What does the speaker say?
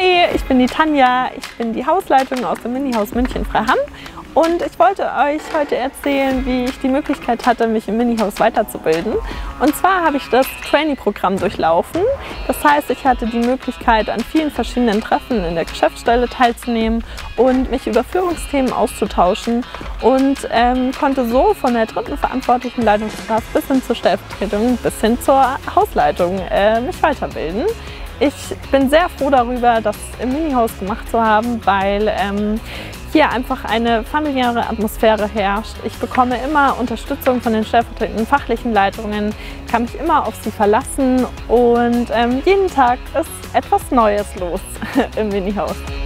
Hi, ich bin die Tanja, ich bin die Hausleitung aus dem Minihaus München-Freiham und ich wollte euch heute erzählen, wie ich die Möglichkeit hatte, mich im Minihaus weiterzubilden. Und zwar habe ich das Trainee-Programm durchlaufen. Das heißt, ich hatte die Möglichkeit, an vielen verschiedenen Treffen in der Geschäftsstelle teilzunehmen und mich über Führungsthemen auszutauschen und konnte so von der dritten verantwortlichen Leitungskraft bis hin zur Stellvertretung bis hin zur Hausleitung mich weiterbilden. Ich bin sehr froh darüber, das im Minihaus gemacht zu haben, weil hier einfach eine familiäre Atmosphäre herrscht. Ich bekomme immer Unterstützung von den stellvertretenden fachlichen Leitungen, kann mich immer auf sie verlassen und jeden Tag ist etwas Neues los im Minihaus.